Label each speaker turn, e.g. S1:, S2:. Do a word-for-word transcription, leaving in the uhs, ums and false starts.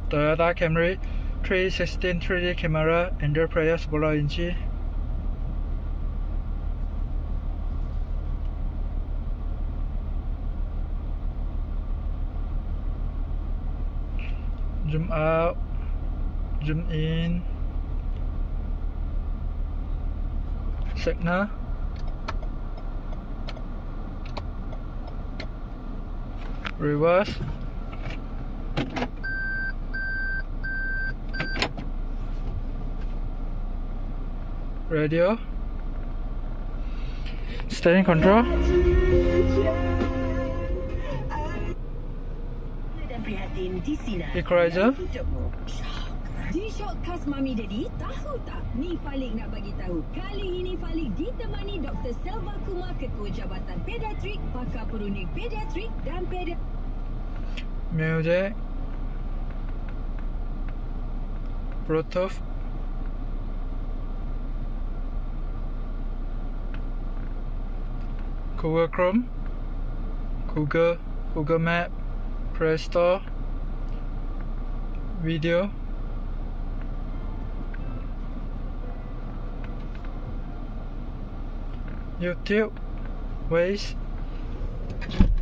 S1: Toyota Camry three sixteen three D camera, Android player sepuluh inci. Zoom out, zoom in, signal, reverse, radio, steering control, equalizer.
S2: G-Shock khas Mami Daddy, tahu tak? Ni Falik nak bagi tahu. Kali ini Falik ditemani Doktor Selva Kumar, Ketua Jabatan Pediatrik, Pakar Perunding Pediatrik dan Pediatrik.
S1: Music, Bluetooth, Google Chrome, Google, Google Map, Play Store, video, YouTube, Waze.